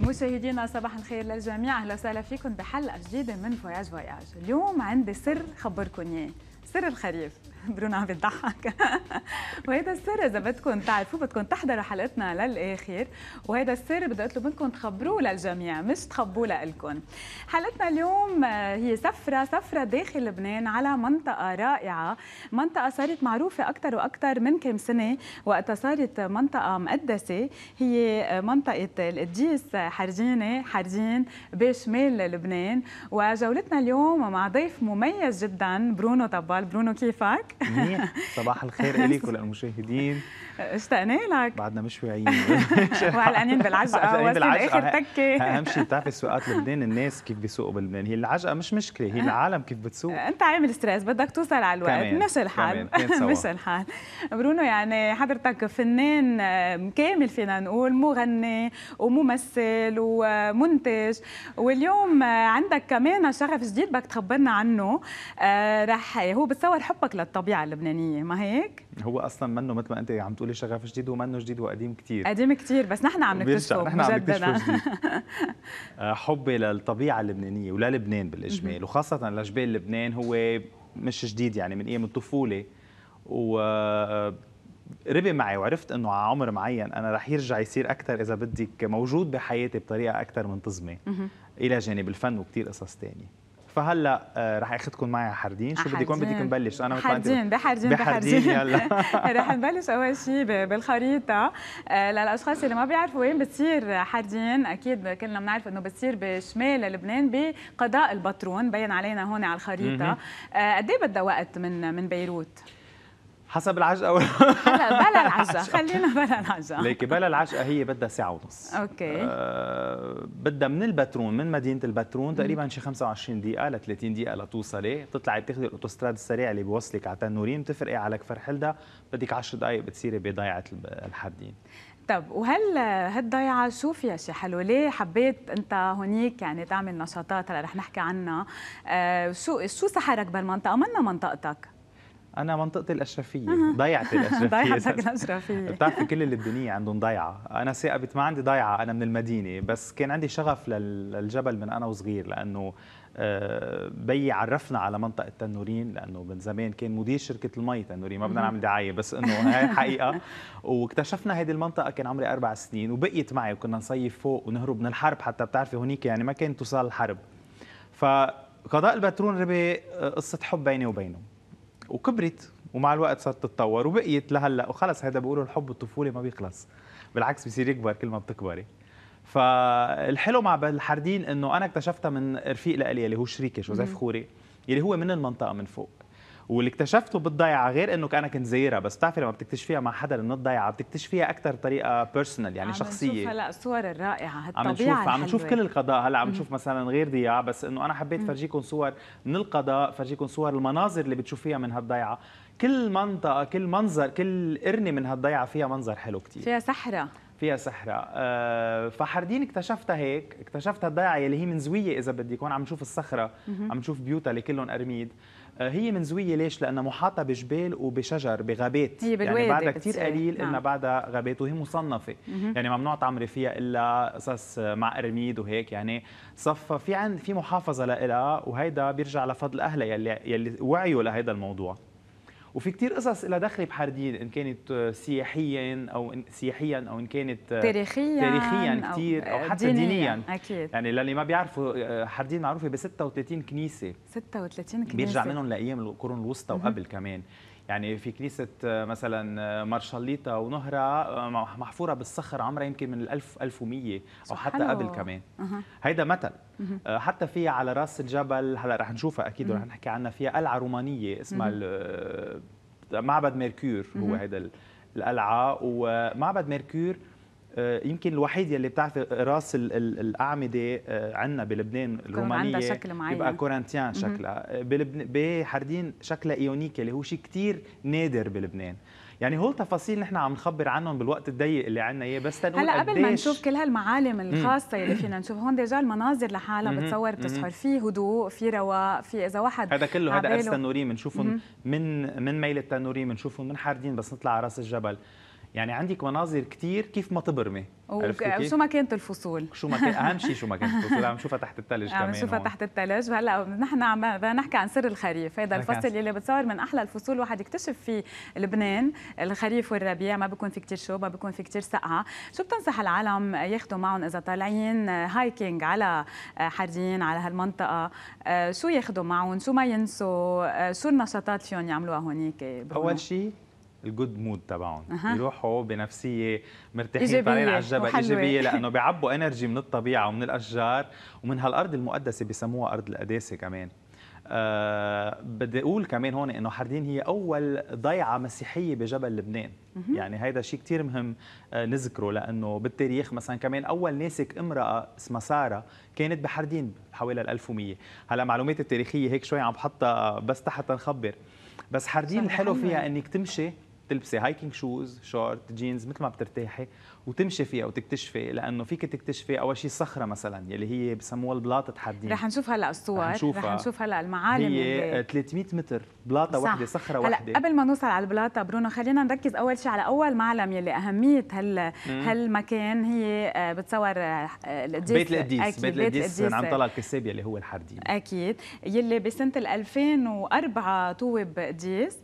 مشاهدينا صباح الخير للجميع، اهلا وسهلا فيكم بحلقه جديده من فواياج فواياج. اليوم عندي سر خبركم اياه، سر الخريف. برونو عم بيضحك. وهذا السر اذا بدكم تعرفوه بدكم تحضروا حلقتنا للاخر، وهذا السر بدي اطلب منكم تخبروه للجميع مش تخبوه لإلكم. حلقتنا اليوم هي سفره داخل لبنان على منطقه رائعه، منطقه صارت معروفه اكثر واكثر من كم سنه وقتها صارت منطقه مقدسه، هي منطقه القديس حردين بشمال لبنان. وجولتنا اليوم مع ضيف مميز جدا برونو طبال. برونو كيفك؟ منيح، صباح الخير إليك وللمشاهدين. اشتقنا لك، بعدنا مش واعيين وعلقانين بالعجقه وصل اخر تكه. اهم شيء بتعرفي سواقات لبنان الناس كيف بيسوقوا بلبنان، هي العجقه مش مشكله، هي العالم كيف بتسوق. انت عامل ستريس بدك توصل على الوقت، مش الحال مش الحال. برونو يعني حضرتك فنان كامل فينا نقول، مغني وممثل ومنتج، واليوم عندك كمان شغف جديد بدك تخبرنا عنه. رح هو بتصور حبك للطبيعه اللبنانيه، ما هيك؟ هو اصلا منه مثل ما انت عم تقولي شغف جديد، ومنه جديد وقديم كثير، قديم كثير، بس نحن عم نكتشفه مجددا. حبي للطبيعه اللبنانيه وللبنان بالاجمال، وخاصه لجبال لبنان هو مش جديد، يعني من ايام الطفوله، و ربي معي وعرفت انه على عمر معين انا رح يرجع يصير اكثر اذا بدك موجود بحياتي بطريقه اكثر منتظمه الى جانب الفن وكثير قصص ثانيه. فهلا رح اخذكم معي على حردين. شو بدكم نبلش؟ انا بحردين يلا. رح نبلش اول شيء بالخريطه. للاشخاص اللي ما بيعرفوا وين بتصير حردين، اكيد كلنا بنعرف انه بتصير بشمال لبنان بقضاء البترون، بين علينا هون على الخريطه. قد ايه بدها وقت من بيروت؟ حسب العجقه هلا بلا العجقه، خلينا بلا العجقه. ليكي بلا العجقه هي بدها ساعه ونص. اوكي. بدها من البترون، من مدينه البترون تقريبا شي 25 دقيقه ل 30 دقيقه لتوصلي. بتطلعي بتاخذي الاوتوستراد السريع اللي بيوصلك على تنورين، بتفرقي على كفر حلده، بدك 10 دقائق بتصيري بضيعه الحردين. طب وهل هالضيعه شو فيها شيء حلو؟ ليه حبيت انت هونيك يعني تعمل نشاطات هلا رح نحكي عنها؟ شو سحرك بالمنطقه؟ منا منطقتك؟ أنا منطقتي الأشرفية، ضيعتي الأشرفية. ضيعتك الأشرفية. بتعرفي كل اللبنانية عندهم ضيعة، أنا ثاقبت ما عندي ضيعة، أنا من المدينة، بس كان عندي شغف للجبل من أنا وصغير، لأنه بيي عرفنا على منطقة تنورين، لأنه من زمان كان مدير شركة المي تنورين، ما بدنا نعمل دعاية بس إنه هاي حقيقة. واكتشفنا هذه المنطقة كان عمري 4 سنين، وبقيت معي، وكنا نصيف فوق ونهرب من الحرب حتى، بتعرفي هونيك يعني ما كانت توصل الحرب. فقضاء البترون ربي قصة حب بيني وبينه، وكبرت ومع الوقت صارت تتطور وبقيت لهلا، وخلص هذا بيقولوا الحب الطفولي ما بيخلص، بالعكس بيصير يكبر كل ما بتكبري. فالحلو مع الحردين انه انا اكتشفتها من رفيق لإلي اللي هو شريكي جوزيف خوري، اللي هو من المنطقه من فوق، واللي اكتشفته بالضيعه غير انه انا كنت زايرها، بس بتعرفي لما بتكتشفيها مع حدا من الضيعه بتكتشفيها اكثر بطريقه بيرسونال، يعني شخصيه. عم نشوف هلا الصور الرائعه، الطبيعه عم نشوف كل القضاء، هلا عم نشوف مثلا غير ضياع، بس انه انا حبيت فرجيكم صور من القضاء، فرجيكم صور المناظر اللي بتشوفيها من هالضيعه. كل منطقه، كل منظر، كل قرنه من هالضيعه فيها منظر حلو كثير، فيها سحرة. فحردين اكتشفتها هيك، اكتشفت هالضيعة اللي هي منزوية إذا بدك، هون عم نشوف الصخرة، عم نشوف بيوتها اللي كلهم أرميد. هي منزوية ليش؟ لأنها محاطة بجبال وبشجر بغابات، يعني بعدها كثير قليل إنها بعدها غابات، وهي مصنفة، يعني ممنوع تعمري فيها إلا قصص مع أرميد وهيك، يعني صفى في محافظة لها، وهيدا بيرجع لفضل أهلها يلي وعيوا لهيدا الموضوع. وفي كتير قصص لها دخل بحردين، ان كانت سياحيا او ان كانت تاريخيا كثير، او حتى دينيا اكيد. يعني للي ما بيعرفوا حردين معروفه ب 36 كنيسه، 36 كنيسه بيرجع منهم لايام القرون الوسطى وقبل كمان. يعني في كنيسه مثلا مارشاليتا ونهره محفوره بالصخر، عمرها يمكن من 1100 او حتى قبل كمان. هيدا مثل. حتى فيها على راس الجبل، هلا رح نشوفها اكيد ورح نحكي عنها، فيها قلعه رومانيه اسمها معبد ميركور، هو هيدا القلعه. ومعبد ميركور يمكن الوحيد يلي بتعرفي راس الاعمده عندنا بلبنان الرومانيه شكل معين، يبقى كورنتيان شكلها، بحردين شكلها ايونيكي اللي هو شيء كثير نادر بلبنان. يعني هول تفاصيل نحن عم نخبر عنهم بالوقت الضيق اللي عندنا اياه، بس تنقول هلا قبل ما نشوف كل هالمعالم الخاصه اللي فينا نشوف هون، ديجا المناظر لحالها بتصور بتسحر، في هدوء، في رواق، في اذا واحد هذا كله، هذا ارس تنورين بنشوفهم من ميل التنورين، بنشوفهم من حردين بس نطلع على راس الجبل. يعني عندك مناظر كثير كيف ما تبرمي. وشو ما كانت الفصول، شو ما كان اهم شيء شو ما كانت الفصول عم نشوفها تحت الثلج كمان. عم نشوفها تحت الثلج. وهلا نحن عم نحكي عن سر الخريف، هذا الفصل يلي بتصور من احلى الفصول واحد يكتشف فيه لبنان، الخريف والربيع. ما بيكون في كثير شوب، ما بيكون في كثير سقعه. شو بتنصح العالم ياخذوا معهم اذا طالعين هايكينج على حردين على هالمنطقه؟ شو ياخذوا معهم، شو ما ينسوا، شو النشاطات فيهم يعملوها هونيك؟ اول شيء الجود مود تبعهم، يروحوا بنفسية مرتاحين إيجابية طالعين على الجبل وحلوة. إيجابية، لأنه بيعبوا انرجي من الطبيعة ومن الأشجار ومن هالأرض المقدسة بيسموها أرض القداسة كمان. بدي أقول كمان هون إنه حردين هي أول ضيعة مسيحية بجبل لبنان. يعني هيدا شيء كتير مهم نذكره، لأنه بالتاريخ مثلا كمان أول ناسك امرأة اسمها سارة كانت بحردين حوالي 1100. هلا معلومات التاريخية هيك شوي عم بحطها بس تحت نخبر. بس حردين الحلو فيها انك تمشي تلبسي هايكينج شوز شورت جينز مثل ما بترتاحي وتمشي فيها وتكتشفي، لانه فيك تكتشفي اول شيء الصخره مثلا يلي هي بسموها البلاطه حردين. رح نشوف هلا الصور، رح نشوف هلا المعالم. هي 300 متر بلاطه واحده، صخره واحده. هلا قبل ما نوصل على البلاطه برونو، خلينا نركز اول شيء على اول معلم يلي اهميه هالمكان هي بتصور القديس بيت القديس. بيت القديس عن طلال الكساب يلي هو الحردين اكيد، يلي بسنه 2004 توب قديس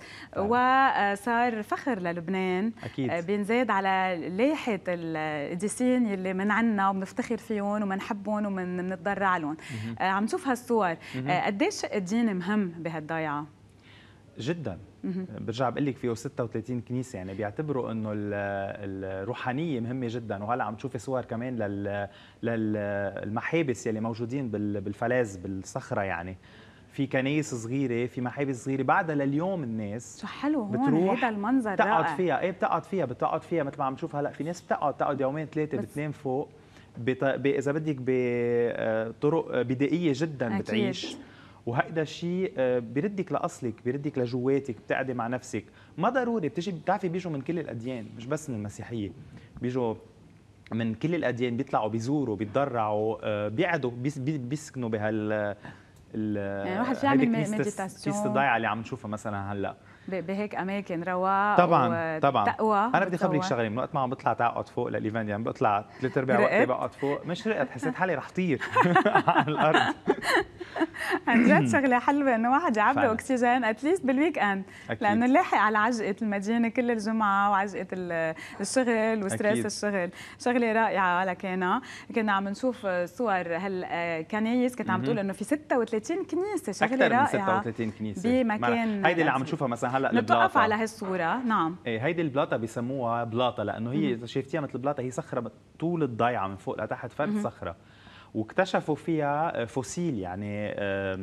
وصار فخر للبنان. أكيد. بينزاد على لائحه القديسين يلي من عنا وبنفتخر فيهم وبنحبهم وبنتضرع لهم. عم نشوف هالصور. قديش الدين مهم بهالضيعه؟ جدا. برجع بقول لك فيه 36 كنيسه، يعني بيعتبروا انه الروحانيه مهمه جدا. وهلا عم تشوفي صور كمان للمحابس يلي موجودين بالفلاذ بالصخره، يعني في كنايس صغيره، في محابس صغيره بعدها لليوم الناس شو حلو هون هذا المنظر بتقعد فيها. ايه بتقعد فيها مثل ما عم نشوف هلا. في ناس بتقعد يومين ثلاثه بتنام فوق اذا بدك بطرق بدائيه جدا. أكيد. بتعيش. وهيدا الشيء بيردك لاصلك، بيردك لجواتك، بتقعدي مع نفسك. ما ضروري بتعرفي بيجوا من كل الاديان، مش بس من المسيحيه، بيجوا من كل الاديان، بيطلعوا بيزوروا بيتضرعوا بيقعدوا بيسكنوا بهال يعني الواحد في يعمل مديتاسيون. كنيسة الضيعة اللي عم نشوفها مثلا هلا بهيك اماكن رواق طبعا تقوى. انا بدي خبرك شغله، من وقت ما عم بطلع تقعد فوق للايفنت، يعني بطلع 3/4 وقتي بقعد فوق. مش رقت، حسيت حالي رح طير على الارض. عن جد شغله حلوه انه واحد يعبي اكسجين اتليست بالويك اند، لانه لاحق على عجقه المدينه كل الجمعه وعجقه الشغل وستريس الشغل. شغله رائعه. كنا عم نشوف صور هالكنايس، كنت عم تقول انه في 36 كنيسه. شغله رائعه، اكثر من 36 كنيسه بمكان. هيدي اللي عم نشوفها مثلا هلا نتوقف على هالصوره. نعم، ايه هيدي البلاطه بيسموها بلاطه، لانه هي اذا شفتيها مثل البلاطه، هي صخره طول الضيعه من فوق لتحت، فرد صخره، واكتشفوا فيها فوسيل، يعني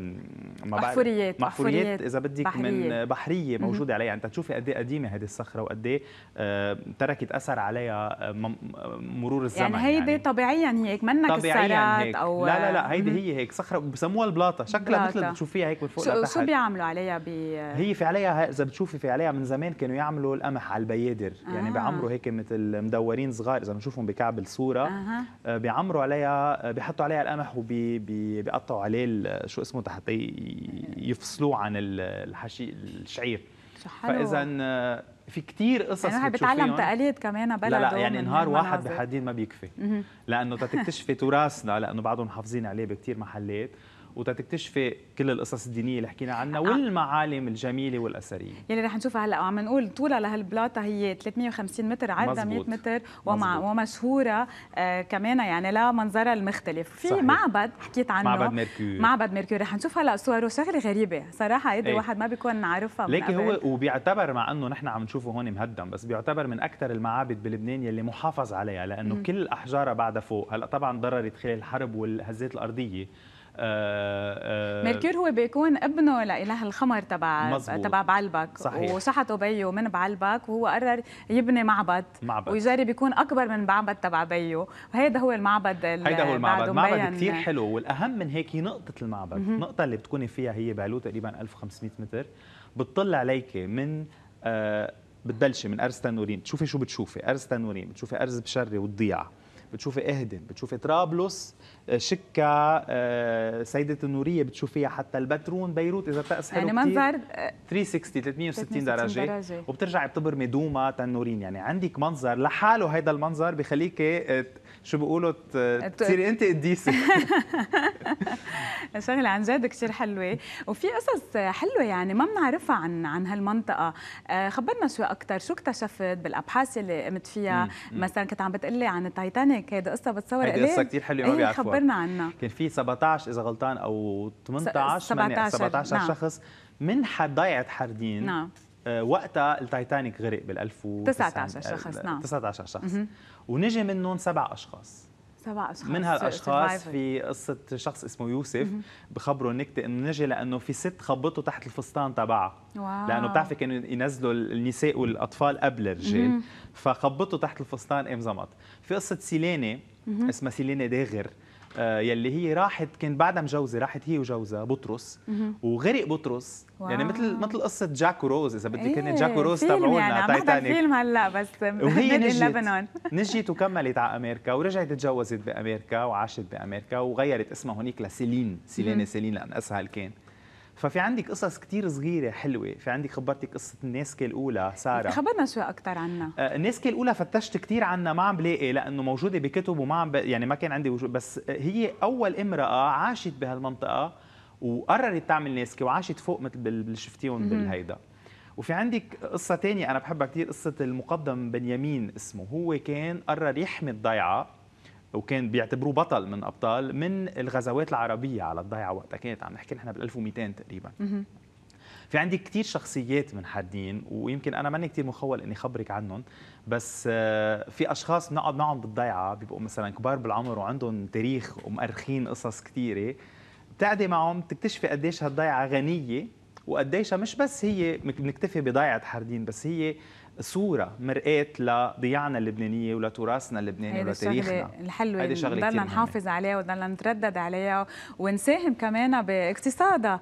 محفوريات اذا بدك من بحريه موجوده عليها. انت تشوفي قد ايه قديمه هذه الصخره وقد ايه تركت اثر عليها مرور الزمن. يعني هيدي طبيعيا هيك منك السرات او لا هيدي هي هيك صخره بسموها البلاطه، شكلها مثل اللي بتشوفيها هيك من فوق لتحت. شو بيعملوا عليها هي في عليها اذا بتشوفي في عليها من زمان كانوا يعملوا القمح على البيادر. يعني بيعمروا هيك مثل مدورين صغار اذا بنشوفهم بكعب الصوره. بيعمروا عليها، بيحطوا عليها القمح وبيقطعوا عليه شو اسمه تحت يفصلوه عن الشعير. فاذا في كثير قصص يعني بتعلم تقاليد كمان بلده. لا يعني نهار واحد بحردين ما بيكفي، لانه تكتشفي تراثنا، لانه بعضهم محافظين عليه بكثير محلات، وتكتشفي كل القصص الدينيه اللي حكينا عنها والمعالم الجميله والاثريه اللي رح نشوفها هلا. وعم نقول طولها لهالبلاطه هي 350 متر، عرضها 100 متر، ومشهوره كمان يعني لا منظرها المختلف. في صحيح. معبد حكيت عنه، معبد ميركور. رح نشوف هلا صوره. شغله غريبه صراحه، هيدي واحد ما بيكون عارفها من قبل. هو وبيعتبر، مع انه نحن عم نشوفه هون مهدم، بس بيعتبر من اكثر المعابد بلبنان يلي محافظ عليها، لانه كل احجارها بعدها فوق. هلا طبعا ضررت خلال الحرب والهزات الارضيه. ميركور هو بيكون ابنه لإله الخمر تبع بعلبك. صحيح. وشحطوا بيه من بعلبك، وهو قرر يبني معبد ويجرب يكون اكبر من معبد تبع بيه. وهذا هو المعبد. معبد كثير حلو. والاهم من هيك هي نقطه المعبد. النقطه اللي بتكوني فيها هي بعلو تقريبا 1500 متر، بتطل عليك من بتبلشي من ارز تنورين. تشوفي شو بتشوفي؟ ارز تنورين، بتشوفي ارز بشري والضيعه، بتشوفي اهدن، بتشوفي طرابلس، شكا، سيدة النورية بتشوفيها، حتى البترون، بيروت إذا بتقس حلو يعني كتير منظر 360 درجة وبترجعي بتبرمي دوما تنورين. يعني عندك منظر لحاله، هيدا المنظر بخليكي شو بيقولوا تصيري انت قديسة. شغلة عن جد كثير حلوة، وفي قصص حلوة يعني ما بنعرفها عن هالمنطقة. خبرنا شوي أكثر، شو اكتشفت بالأبحاث اللي قمت فيها؟ مثلا كنت عم بتقلي عن التايتانيك، هيدي قصة بتصور هيدي قصة كثير حلوة ما بيعرفوها. خبرنا عنها. كان في 17 إذا غلطان أو 17 شخص من ضيعة حردين. نعم. وقتها التايتانيك غرق بال 19 شخص. نعم 19 شخص ونجي منهم 7 أشخاص. من هالاشخاص في قصه شخص اسمه يوسف بخبروا النكته انه نجي لانه في ست خبطته تحت الفستان تبعها، لانه بتعرفي كانوا ينزلوا النساء والاطفال قبل الرجال، فخبطته تحت الفستان قام زمط. في قصه سيليني اسمها سيليني داغر، يلي هي راحت كان بعدها مجوزه، راحت هي وجوزها بطرس وغرق بطرس. يعني مثل قصه جاك وروز، اذا بدك كانت جاك وروز تبعونا يعني تايتانيك. فيلم هلا بس وهي لبنان نجيت وكملت على امريكا ورجعت تجوزت بامريكا وعاشت بامريكا وغيرت اسمها هونيك لسيلين، سيلين لان اسهل كان. ففي عندك قصص كتير صغيرة حلوة. في عندك خبرتك قصة الناسكة الأولى سارة، خبرنا شوي أكثر عنها. الناسكة الأولى فتشت كتير عنها ما عم بلاقي، لأنه موجودة بكتب وما عم يعني ما كان عندي وجود، بس هي أول امرأة عاشت بهالمنطقة وقررت تعمل ناسكة وعاشت فوق مثل اللي شفتيهم بالهيدا. وفي عندك قصة تانية أنا بحبها كتير، قصة المقدم بنيامين اسمه، هو كان قرر يحمي الضيعة وكان بيعتبروه بطل من ابطال من الغزوات العربيه على الضيعه وقتها، كانت عم نحكي نحن بال 1200 تقريبا. في عندي كثير شخصيات من حردين، ويمكن انا ماني كثير مخول اني خبرك عنهم، بس في اشخاص بنقعد معهم بالضيعه بيبقوا مثلا كبار بالعمر وعندهم تاريخ ومؤرخين قصص كثيره، بتقعدي معهم تكتشفي قديش هالضيعه غنيه وقديشها مش بس هي بنكتفي بضيعه حردين، بس هي صورة مرآة لضياعنا اللبنانية ولتراثنا اللبناني ولتاريخنا الحلوة اللي نضلنا نحافظ عليها ونضلنا نتردد عليها ونساهم كمان باقتصادها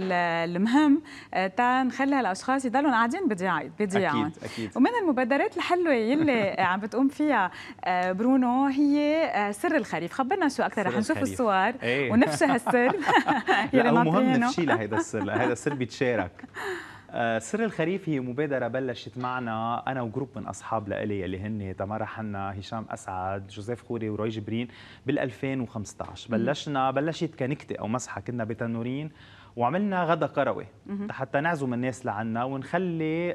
المهم، تا نخلي هالاشخاص يضلوا قاعدين بضياعهم. أكيد. ومن المبادرات الحلوة يلي عم بتقوم فيها برونو هي سر الخريف. خبرنا شو أكثر، رح نشوف الصور ونفشي هالسر يلي مهم نفشي لهيدا السر، هيدا السر بيتشارك. سر الخريف هي مبادرة بلشت معنا أنا وجروب من أصحاب لإلي اللي هن تمارا حنا، هشام أسعد، جوزيف خوري وروي جبرين بال 2015. بلشت كنكتة أو مسحة، كنا بتنورين وعملنا غدا قروي حتى نعزم الناس لعنا ونخلي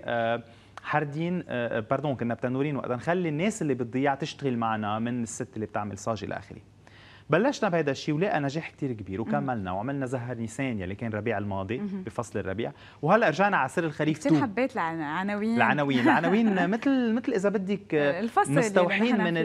حردين كنا بتنورين وقتها نخلي الناس اللي بتضيع تشتغل معنا، من الست اللي بتعمل صاج إلى آخره. بلشنا بهذا الشيء ولقى نجاح كتير كبير وكملنا وعملنا زهر نيسان يلي كان ربيع الماضي بفصل الربيع، وهلا رجعنا على سر الخريف. كثير حبيت العناوين مثل اذا بدك الفصل مستوحين من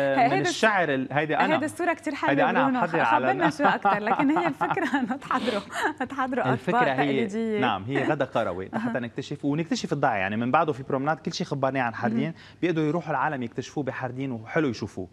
الشعر. هيدا الصوره كثير حلوه. انا عم حضر على خبرنا شو اكثر، لكن هي الفكره انه تحضروا الفكره هي نعم هي غدا قروي حتى نكتشف الضيعه. يعني من بعده في برومناد كل شيء خبرناه عن حردين بيقدروا يروحوا العالم يكتشفوه بحردين وحلو يشوفوه.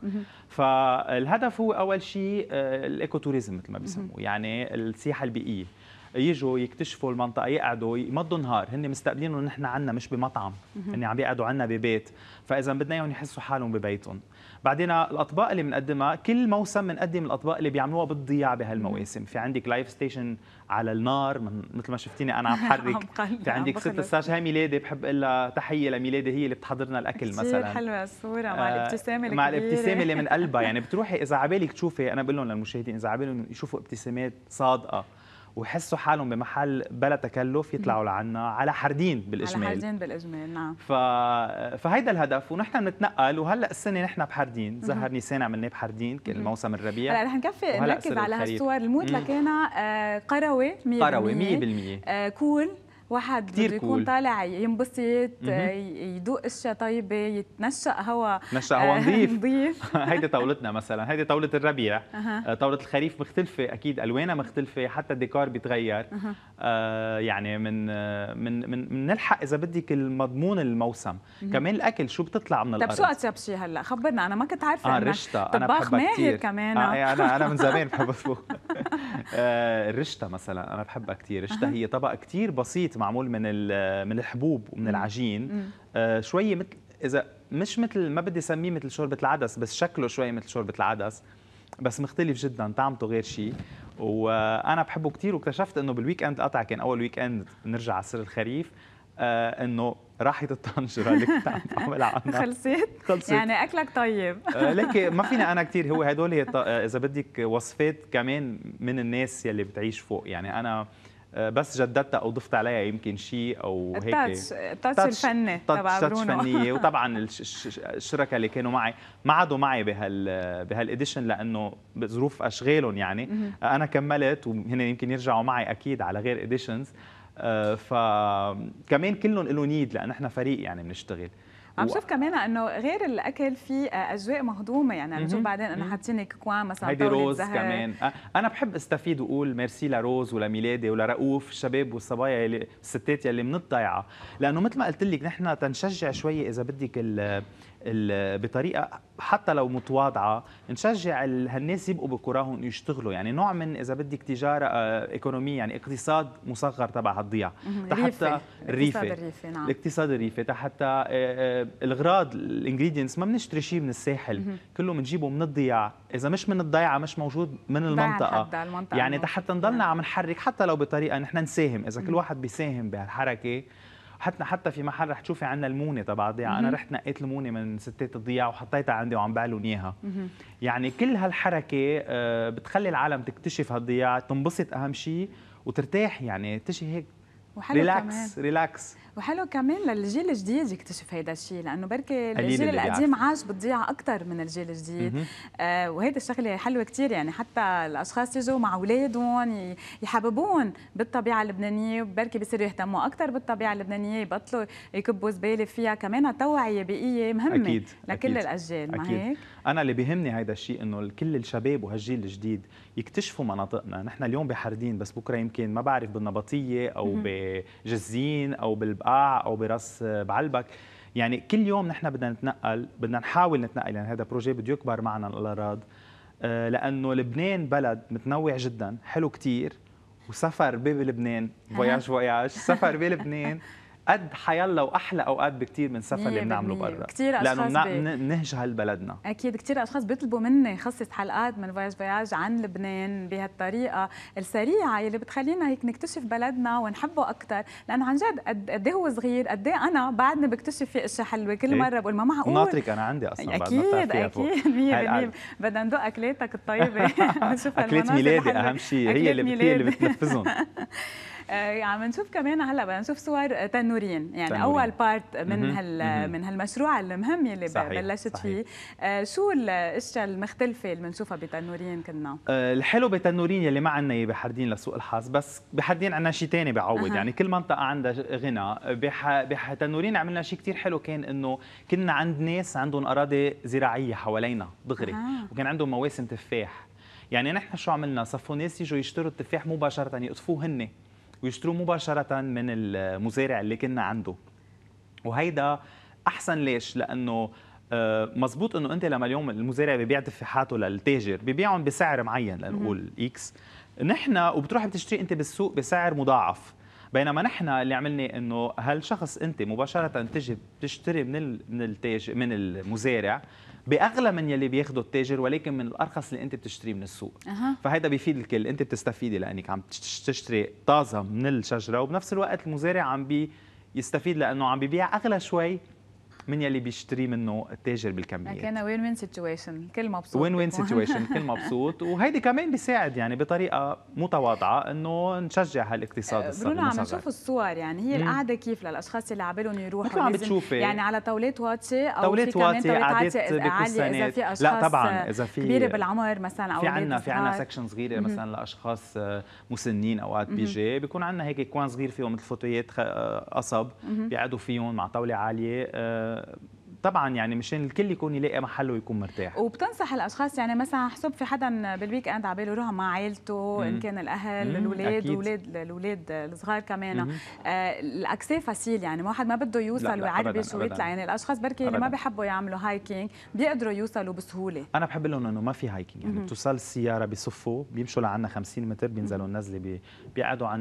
فالهدف هو اول شيء الايكو توريزم مثل ما بيسموه، يعني السياحه البيئيه. يجوا يكتشفوا المنطقه، يقعدوا يمضوا نهار، هن مستقبلين انه نحن عنا مش بمطعم، هن عم بيقعدوا عنا ببيت، فاذا بدنا اياهم يحسوا حالهم ببيتهم. بعدين الاطباق اللي بنقدمها كل موسم بنقدم الاطباق اللي بيعملوها بالضياع بهالمواسم. في عندك لايف ستيشن على النار مثل ما شفتيني انا عم حرك. في عندك ست الساج، هاي ميلادي بحب اقول لها تحيه لميلادي، هي اللي بتحضر لنا الاكل مثلا. كثير حلوه الصوره مع الابتسامه الكبيره، مع الابتسامه اللي من قلبها. يعني بتروحي اذا عبالك تشوفي، انا بقول لهم للمشاهدين اذا عبالهم يشوفوا ابتسامات صادقه ويحسوا حالهم بمحل بلا تكلف، يطلعوا لعنا على حردين بالاجمال. على حردين بالاجمال نعم. فهيدا الهدف، ونحن بنتنقل. وهلا السنه نحن بحردين، زهر نيسان عملناه بحردين كان الموسم الربيع. هلا رح نكفي نركز على هالصور. المود لكينا قروي 100% كول. واحد بده يكون طالع ينبسط، يدوق اشياء طيبه، يتنشأ هوا نظيف. هيدي طاولتنا مثلا، هيدي طاوله الربيع. طاوله الخريف مختلفه اكيد، الوانها مختلفه، حتى الديكور بيتغير. يعني من نلحق اذا بدك المضمون الموسم. كمان الاكل شو بتطلع من الارض. طيب شو اطيب شيء هلا؟ خبرنا، انا ما كنت عارفه انك الرشتا. طباخ ماهر كمان. انا من زمان بحب اطبخ. الرشتا مثلا انا بحبها كثير. الرشتا هي طبق كثير بسيط معمول من الحبوب ومن العجين، شويه مثل اذا مش مثل ما بدي اسميه مثل شوربه العدس، بس شكله شوي مثل شوربه العدس، بس مختلف جدا، طعمته غير شيء، وانا بحبه كثير. واكتشفت انه بالويك اند القطع كان اول ويك اند نرجع على سر الخريف، انه راحت الطنجره اللي كنت عم بعملها انا خلصت يعني اكلك طيب. ليكي ما فيني انا كثير، هو هدول اذا بدك وصفات كمان من الناس يلي بتعيش فوق، يعني انا بس جددتها او ضفت عليها يمكن شيء او هيك التاتش الفني تبع برونو. فنيه. وطبعا الشركاء اللي كانوا معي ما عادوا معي بهالاديشن لانه بظروف اشغالهم، يعني انا كملت وهن يمكن يرجعوا معي اكيد على غير اديشنز. فكمان كلهم له نيد لان احنا فريق يعني بنشتغل. عم شوف كمان انه غير الاكل في اجواء مهضومه، يعني عم شوف بعدين انه حاطين كوان مثلا هيدي روز كمان. انا بحب استفيد واقول ميرسي لروز ولميلادي ولرؤوف، الشباب والصبايا اللي الستات يلي من الضيعه، لانه مثل ما قلت لك نحن تنشجع شويه اذا بدك بطريقه حتى لو متواضعه، نشجع هالناس يبقوا بقراهم يشتغلوا، يعني نوع من اذا بدك تجاره ايكونوميه، يعني اقتصاد مصغر تبع هالضيعه، حتى الريفه. نعم. الاقتصاد الريفي حتى الاغراض الانجريدينتس ما بنشتري شيء من الساحل، كله بنجيبه من الضيعه، اذا مش من الضيعه مش موجود من المنطقه، يعني حتى نضلنا عم نحرك حتى لو بطريقه نحن نساهم، اذا كل واحد بيساهم بهالحركه. حتى في محل رح تشوفي عندنا المونه تبع الضيعه، انا رحت نقيت المونه من ستات الضيعه وحطيتها عندي وعم بعلن اياها. يعني كل هالحركه بتخلي العالم تكتشف هالضيعه، تنبسط اهم شيء وترتاح، يعني تشي هيك ريلاكس. وحلو كمان للجيل الجديد يكتشف هيدا الشيء، لانه بركي الجيل القديم عاش بالضيعه اكثر من الجيل الجديد. وهيدا الشغله حلوه كثير، يعني حتى الاشخاص يجوا مع اولادهم يحببون بالطبيعه اللبنانيه، وبركي بيصيروا يهتموا اكثر بالطبيعه اللبنانيه، يبطلوا يكبوا زباله فيها. كمان توعيه بيئيه مهمه أكيد. لكل الاجيال. ما هيك انا اللي بيهمني هيدا الشيء، انه كل الشباب وهالجيل الجديد يكتشفوا مناطقنا. نحن اليوم بحردين، بس بكره يمكن ما بعرف بالنبطيه او بجزين او بالبقاع او براس بعلبك. يعني كل يوم نحن بدنا نتنقل، بدنا نحاول نتنقل، يعني هذا بروجي بده يكبر معنا الاراض، لانه لبنان بلد متنوع جدا، حلو كتير. وسفر بلبنان فواياج فواياج، سفر بلبنان قد حيلا واحلى اوقات بكثير من السفر اللي بنعمله برا، لانه بنهجل بلدنا. اكيد كثير اشخاص بيطلبوا مني خصص حلقات من فواياج فواياج عن لبنان بهالطريقه السريعه اللي بتخلينا هيك نكتشف بلدنا ونحبه اكثر، لانه عن جد قد ايه هو صغير، قد ايه انا بعدني بكتشف فيه اشياء حلوه كل مره، بقول ما معقول. وناطرك انا عندي اصلا اكيد 100% بدنا ندوق اكلاتك الطيبه. نشوف اكلات ميلادي اهم شيء، هي اللي بتنفذهم. عم نشوف كمان هلا بدنا نشوف صور تنورين، يعني اول بارت من هالمشروع المهم اللي بلشت فيه. شو الاشياء المختلفه اللي بنشوفها بتنورين كنا؟ الحلو بتنورين يلي ما عندنا اياه بحردين لسوء الحظ، بس بحردين عندنا شيء ثاني بعوض. يعني كل منطقه عندها غنى. بتنورين عملنا شيء كثير حلو، كان انه كنا عند ناس عندهم اراضي زراعيه حوالينا دغري، وكان عندهم مواسم تفاح. يعني نحن شو عملنا؟ صفوا ناس يجوا يشتروا التفاح مباشره، يقطفوه هن ويشتروه مباشرة من المزارع اللي كنا عنده. وهيدا أحسن. ليش؟ لأنه مزبوط أنه أنت لما اليوم المزارع بيبيع تفاحاته للتاجر بيبيعهم بسعر معين، لنقول إكس، نحن وبتروح بتشتري أنت بالسوق بسعر مضاعف. بينما نحن اللي عملنا انه هالشخص انت مباشره تجي بتشتري من التاجر من المزارع باغلى من يلي بياخده التاجر، ولكن من الارخص اللي انت بتشتريه من السوق. فهذا بيفيد الكل، انت بتستفيدي لانك عم تشتري طازه من الشجره، وبنفس الوقت المزارع عم بيستفيد لانه عم بيبيع اغلى شوي من يلي بيشتري منه التاجر بالكميات. كان وين سيتويشن، الكل مبسوط. وين سيتويشن، الكل مبسوط. وهيدي كمان بيساعد يعني بطريقه متواضعه انه نشجع هالاقتصاد الصغير. برونو عم نشوف الصور، يعني هي القعده كيف للاشخاص اللي عبالهم يروحوا؟ عم بتشوفي يعني على طاولات واطيه او في كمان طاولات عاليه اذا في اشخاص لا طبعا اذا في كبيره بالعمر مثلا، او في عندنا سكشن صغيره مثلا لاشخاص مسنين، اوقات بيجي بيكون عندنا هيك كوان صغير فيهم مثل فوتويات قصب بيقعدوا فيهم مع طاوله عاليه. طبعا يعني مشان الكل يكون يلاقي محله ويكون مرتاح. وبتنصح الاشخاص، يعني مثلا حسب في حدا بالويك اند عباله يروح مع عائلته، ان كان الاهل الاولاد الاولاد الصغار كمان، الاكسي فاسيل، يعني واحد ما بده يوصل ويعربش ويطلع. يعني الاشخاص بركي اللي ما بيحبوا يعملوا هايكينج بيقدروا يوصلوا بسهوله. انا بحب لهم انه ما في هايكينج، يعني بتوصل السياره بيصفوا بيمشوا لعنا 50 متر، بينزلوا النزله بيقعدوا عنا،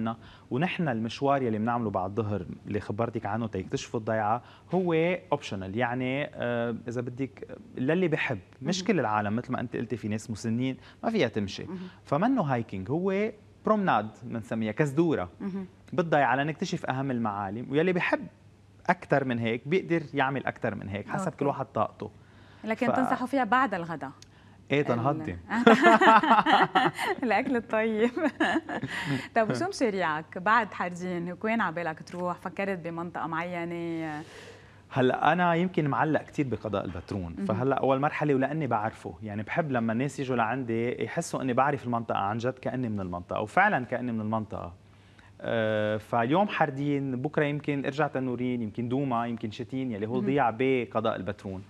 ونحن المشوار يلي بنعمله بعد الظهر اللي خبرتك عنه تيكتشفوا الضيعه هو اوبشنال، يعني اذا بدك للي بحب، مش كل العالم مثل ما انت قلتي في ناس مسنين ما فيها تمشي، فمنه هايكينج، هو برومناد بنسميها كزدوره بالضيعه لنكتشف اهم المعالم، ويلي بحب اكثر من هيك بيقدر يعمل اكثر من هيك حسب كل واحد طاقته. لكن تنصحوا فيها بعد الغداء؟ ايه تنهضي الاكل الطيب. طيب وشو مشاريعك بعد حاردين؟ وين عبالك تروح؟ فكرت بمنطقه معينه؟ هلا انا يمكن معلق كثير بقضاء البترون، فهلا اول مرحله ولاني بعرفه، يعني بحب لما الناس يجوا لعندي يحسوا اني بعرف المنطقه عن جد، كاني من المنطقه، وفعلا كاني من المنطقه. فاليوم حردين، بكره يمكن ارجع تنورين، يمكن دوما، يمكن شتين يلي هو ضيع بقضاء البترون.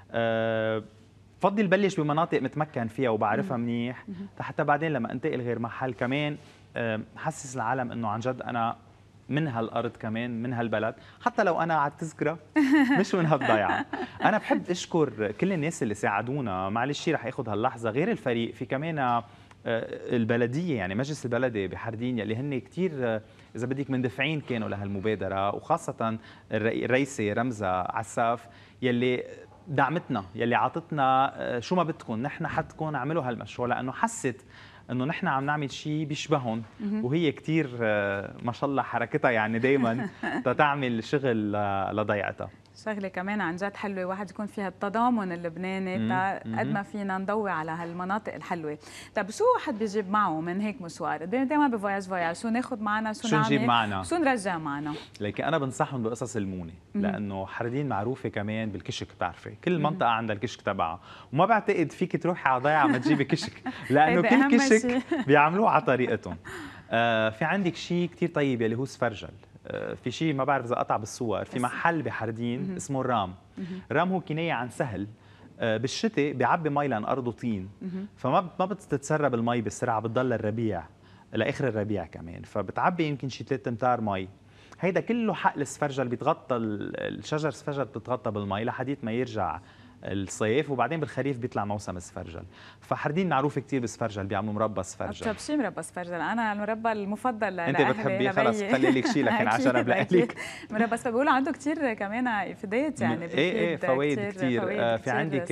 بفضل بلش بمناطق متمكن فيها وبعرفها منيح، حتى بعدين لما انتقل غير محل كمان حسس العالم انه عن جد انا من هالارض، كمان من هالبلد، حتى لو انا على التذكره مش من هالضيعه. انا بحب اشكر كل الناس اللي ساعدونا، معلش رح اخذ هاللحظه، غير الفريق في كمان البلديه، يعني مجلس البلدي بحردين يلي هن كثير اذا بدك مندفعين كانوا لهالمبادره، وخاصه الرئيسه رمزه عساف يلي دعمتنا، يلي عطتنا شو ما بدكم نحن حدكم اعملوا هالمشروع، لانه حست انه نحن عم نعمل شيء بيشبههم، وهي كثير ما شاء الله حركتها يعني دائما تعمل شغل لضيعتها. شغله كمان عن جد حلوه، واحد يكون فيها التضامن اللبناني قد ما فينا نضوي على هالمناطق الحلوه. طيب شو واحد بيجيب معه من هيك مشوار؟ دائما بفواياج فواياج شو ناخذ معنا، شو نعمل، نجيب معنا، شو نرجع معنا؟ لكن انا بنصحهم بقصص المونه، لانه حردين معروفه كمان بالكشك، بتعرفي كل منطقه عندها الكشك تبعها، وما بعتقد فيك تروحي على ضيعه ما تجيبي كشك، لانه كل كشك بيعملوه على طريقتهم. في عندك شيء كثير طيب يلي هو سفرجل، في شيء ما بعرف اذا قطع بالصور، في محل بحردين اسمه الرام. الرام هو كنايه عن سهل، بالشتاء بيعبي مي لان ارضه طين، فما بتتسرب المي بسرعه، بتضل الربيع لاخر الربيع كمان، فبتعبي يمكن شي 3 امتار مي. هيدا كله حقل السفرجل، بيتغطى الشجر السفرجل بتتغطى بالمي لحديت ما يرجع الصيف، وبعدين بالخريف بيطلع موسم السفرجل. فحردين معروفه كثير بالسفرجل، بيعملوا مربى سفرجل. طيب شو مربى سفرجل؟ انا المربى المفضل انت بتحبيه، خلص خلي لك شيء لكن عشان بلاقيك مربى سفرجل بيقولوا عنده كثير كمان افادات، يعني ايه فوائد كثير. في عندك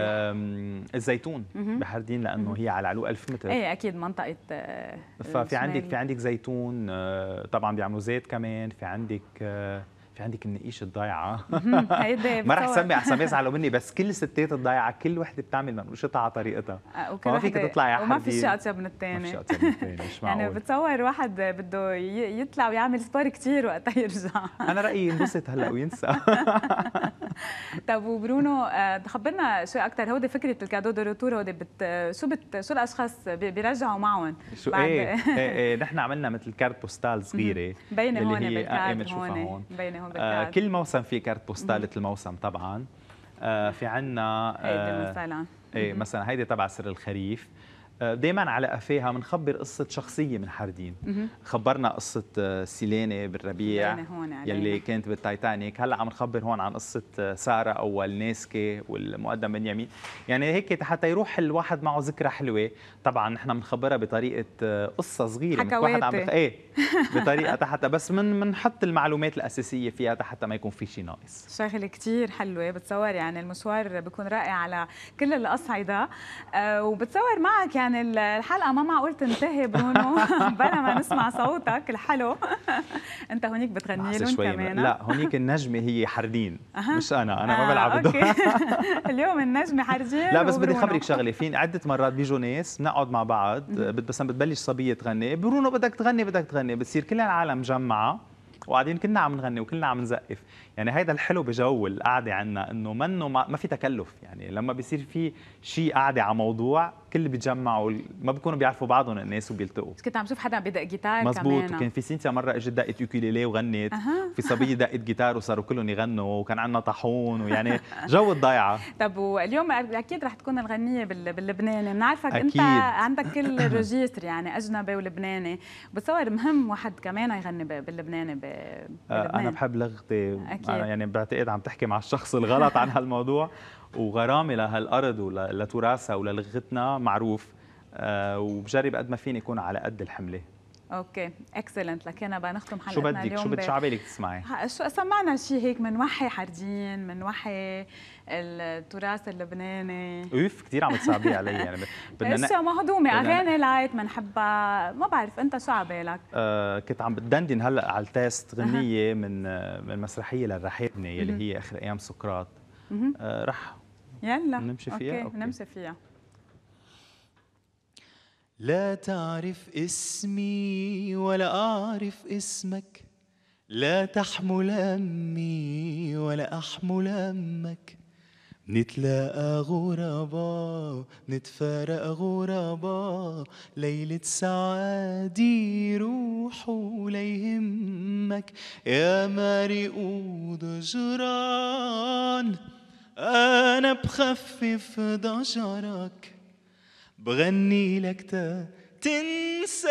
الزيتون بحردين لانه هي على علو 1000 متر. ايه اكيد منطقه. ففي عندك زيتون، طبعا بيعملوا زيت كمان، في عندك النقيش الضيعه. ما رح سمي احسن يزعلوا مني، بس كل ستات الضيعه كل وحده بتعمل منقوشتها على طريقتها، ما فيك تطلعي على وما في شيء اطيب من الثاني، ما في شيء اطيب من الثاني، مش معقول. يعني بتصور واحد بده يطلع ويعمل سبور كثير وقتها يرجع. انا رايي ينبسط هلا وينسى. طيب وبرونو خبرنا شوي اكثر، هودي فكره الكادو دو روتور، هودي شو الاشخاص بيرجعوا معهم؟ شو ايه نحن عملنا مثل كارت بوستال صغيره بينه هون بالكارت، هون بينه هون كل موسم في كارت بوستال الموسم طبعا. في عنا هيدي مثلا مثلا هيدي تبع سر الخريف، دائما على قفاها بنخبر قصه شخصيه من حردين. خبرنا قصه سيليني بالربيع يلي كانت بالتايتانيك، هلا عم نخبر هون عن قصه ساره اول ناسكي والمقدم بنيامين، يعني هيك حتى يروح الواحد معه ذكرى حلوه. طبعا نحن بنخبرها بطريقه قصه صغيره، مثل واحد عم بطريقه حتى بس بنحط المعلومات الاساسيه فيها حتى ما يكون في شيء ناقص. شغله كثير حلوه، بتصور يعني المشوار بيكون رائع على كل الاصعده، وبتصور معك يعني الحلقه ما معقول تنتهي برونو بلا ما نسمع صوتك الحلو. انت هونيك بتغني لهم كمان؟ لا هونيك النجمه هي حردين، مش انا ما بلعب الدور. اليوم النجمه حردين. لا بس بدي خبرك شغله، في عده مرات بيجوا ناس بنقعد مع بعض، بس بتبلش صبيه تغني، برونو بدك تغني، بتصير كل العالم مجمعه وقاعدين كلنا عم نغني وكلنا عم نزقف، يعني هيدا الحلو بجو القعده عنا، انه ما في تكلف، يعني لما بيصير في شيء قاعده على موضوع كل بيتجمعوا، ما بيكونوا بيعرفوا بعضهم الناس وبيلتقوا. كنت عم شوف حدا بدق جيتار مزبوط كمان، وكان في سينتيا مره اجت دقت يوكيليلي وغنت، في صبيه دقت جيتار وصاروا كلهم يغنوا، وكان عندنا طاحون، ويعني جو الضيعه. طب واليوم اكيد رح تكون الغنيه باللبناني، بنعرفك انت عندك كل الريجستر يعني اجنبي ولبناني، بتصور مهم واحد كمان يغني باللبناني بلبنان. انا بحب لغتي، أنا يعني بعتقد عم تحكي مع الشخص الغلط عن هالموضوع، وغرامي لهالارض ولتراثها وللغتنا معروف، وبجرب قد ما فيني اكون على قد الحمله. اوكي اكسلنت. لكن بقى نختم شو حلقتنا بدك اليوم شو بدك شو عبالك تسمعي؟ شو سمعنا شيء هيك من وحي حردين، من وحي التراث اللبناني. اوف كثير عم تصعبي علي يعني. بدنا مهضومه اغاني لايت بنحبها، ما بعرف انت شو عبالك؟ كنت عم بدندن هلا على التيست غنيه من مسرحيه للرحابنه يلي هي اخر ايام سقراط. رح يلا نمشي فيها. أوكي. نمشي فيها. لا تعرف اسمي ولا أعرف اسمك، لا تحمل همي ولا أحمل همك، نتلاقى غربا نتفارق غربا، ليلة سعادي روح ولا يهمك، يا مرقود جران أنا بخفف ضجرك، بغني لك تنسى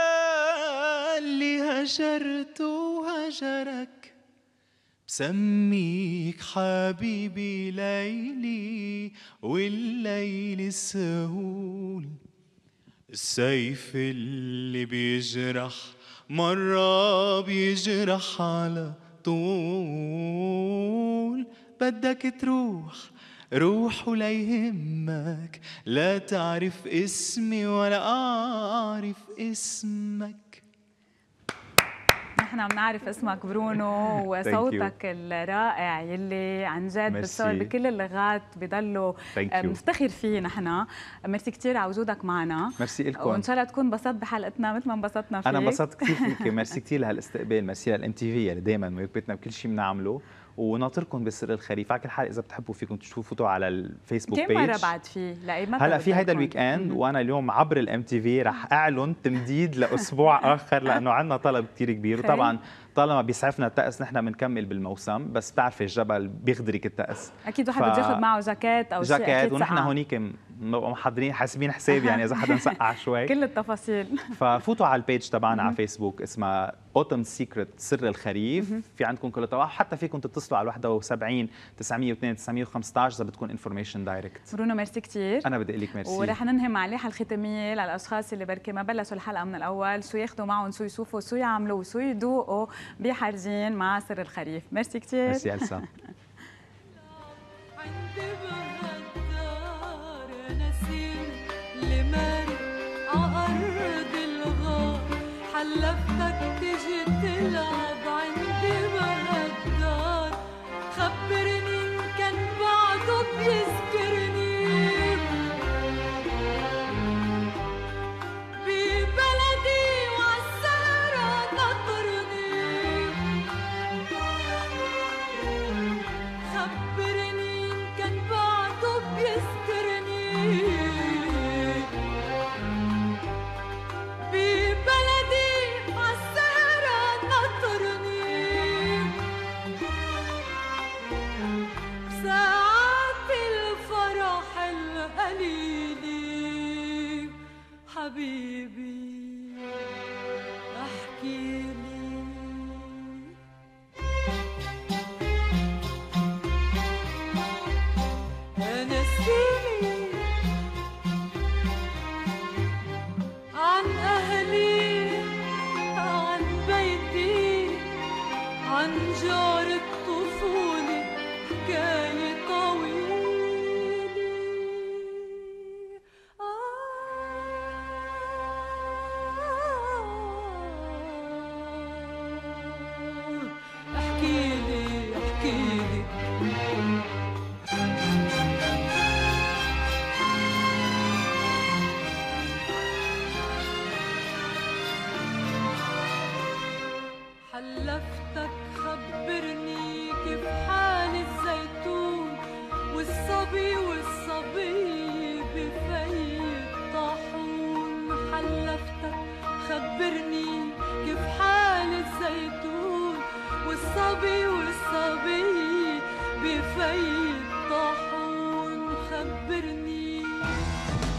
اللي هجرت وهجرك، بسميك حبيبي ليلي والليل سهول، السيف اللي بيجرح مرة بيجرح على طول، بدك تروح روح ولا يهمك، لا تعرف اسمي ولا أعرف اسمك. نحن عم نعرف اسمك برونو، وصوتك الرائع يلي عن جد بتصور بكل اللغات بضلوا بنفتخر فيه. نحن ميرسي كثير على وجودك معنا. ميرسي لكم، وان شاء الله تكون انبسطت بحلقتنا مثل ما انبسطنا فيك. انا انبسطت كثير فيك. ميرسي كثير لهالاستقبال، ميرسي للام تي في اللي دائما مركبتنا بكل شيء بنعمله، وناطركم بسر الخريف. على كل حال اذا بتحبوا فيكم تشوفوا على الفيسبوك بيج. كم مره بعد فيه؟ هلا في هيدا الويك اند، وانا اليوم عبر الام تي في رح اعلن تمديد لاسبوع اخر لانه عندنا طلب كثير كبير. وطبعا طالما بيسعفنا الطقس نحن بنكمل بالموسم، بس بتعرفي الجبل بيغدرك الطقس. اكيد واحد بده ياخذ معه جاكيت او شيء، جاكيت، ونحن هونيك محضرين حاسبين حساب يعني اذا حدا مسقع شوي كل التفاصيل. ففوتوا على البيج تبعنا على فيسبوك اسمها اوتم سيكريت سر الخريف، في عندكم كل الطواف، حتى فيكم تتصلوا على 71 902 915 اذا بدكم انفورميشن دايركت. برونو ميرسي كثير. انا بدي اقول لك ميرسي، ورح ننهي مع الليحه الختاميه للاشخاص اللي بركي ما بلشوا الحلقه من الاول، شو ياخذوا معهم، شو يشوفوا، شو يعملوا، شو يذوقوا بحرجين مع سر الخريف. ميرسي كثير. ميرسي ألسا. حلفتك تجي تلعب عندي بهالدار، خبرني إن كان بعده بيذكرني، ببلدي وعالسهرة نطرني، خبرني إن كان بعده بيذكرني، حبيبي احكي لي. نسيني عن اهلي، عن بيتي، عن جار الطفولة، حكاية طويلة. حلفتك خبرني كيف حال الزيتون، والصبي والصبي بفي الطاحون. حلفتك خبرني كيف حال الزيتون، والصبي والصبي بفي الطاحون. خبرني